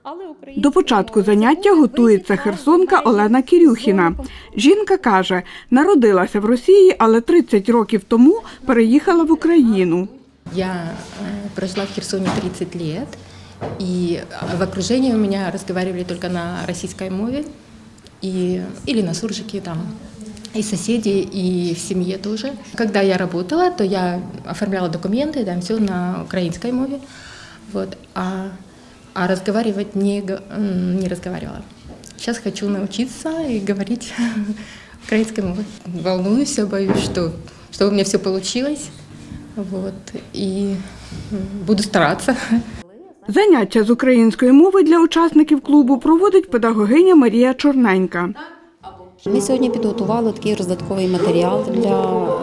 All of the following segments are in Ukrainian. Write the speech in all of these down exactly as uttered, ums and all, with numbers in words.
До початку заняття готується херсонка Олена Кірюхіна. Жінка каже, народилася в Росії, але тридцять років тому переїхала в Україну. Я прожила в Херсоне тридцать лет, и в окружении у меня разговаривали только на российской мове, и, или на суржике, там, и соседи, и в семье тоже. Когда я работала, то я оформляла документы, там, все на украинской мове, вот, а, а разговаривать не, не разговаривала. Сейчас хочу научиться и говорить украинской мовой. Волнуюсь, боюсь, что, что у меня все получилось. Вот, і буду старатися. Заняття з української мови для учасників клубу проводить педагогиня Марія Чорненька. Ми сьогодні підготували такий роздатковий матеріал для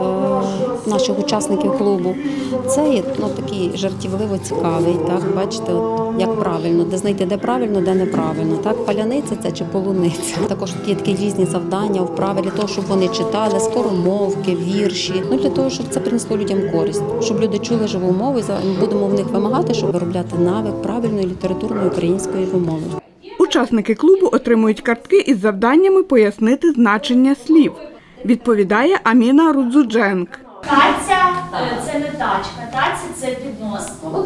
е, наших учасників клубу. Це є ну, такий жартівливо цікавий, так, бачите, от, як правильно, де знайти, де правильно, де неправильно. Так, паляниця це чи полуниця. Також тут є такі різні завдання, вправи для того, щоб вони читали скоромовки, вірші, ну, для того, щоб це принесло людям користь, щоб люди чули живу мову, і будемо в них вимагати, щоб виробляти навик правильної літературної української мови. Учасники клубу отримують картки із завданнями пояснити значення слів. Відповідає Аміна Рудзудженк. Таця – це не тачка, таця – це піднос.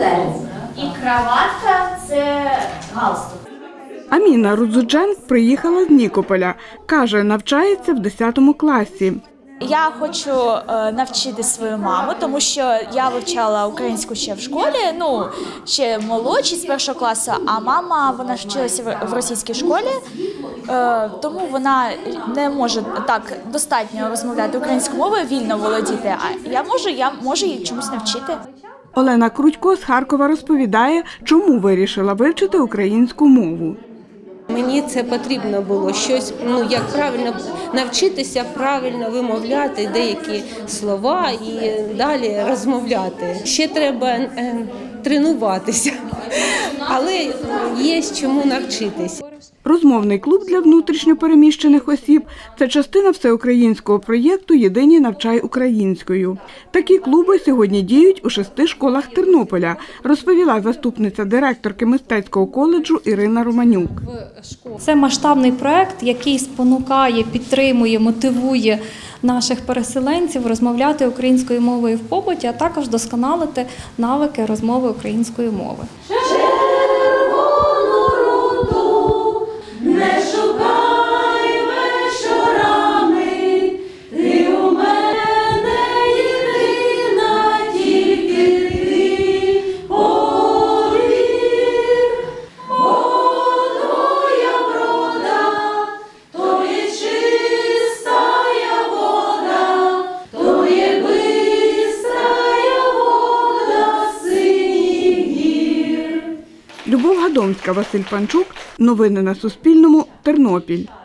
І краватка – це галстук. Аміна Рудзудженк приїхала з Нікополя. Каже, навчається в десятому класі. Я хочу навчити свою маму, тому що я вивчала українську ще в школі, ну, ще молодші з першого класу, а мама, вона вчилася в російській школі, тому вона не може так достатньо розмовляти українською мовою, вільно володіти, а я можу, я можу її чомусь навчити. Олена Крутько з Харкова розповідає, чому вирішила вивчити українську мову. Мені це потрібно було щось, ну як правильно навчитися правильно вимовляти деякі слова і далі розмовляти. Ще треба е, тренуватися, але є чому навчитися. Розмовний клуб для внутрішньо переміщених осіб – це частина всеукраїнського проєкту «Єдині навчай українською». Такі клуби сьогодні діють у шести школах Тернополя, розповіла заступниця директорки мистецького коледжу Ірина Романюк. Це масштабний проєкт, який спонукає, підтримує, мотивує наших переселенців розмовляти українською мовою в побуті, а також досконалити навики розмови української мови. Любов Гадомська, Василь Панчук. Новини на Суспільному. Тернопіль.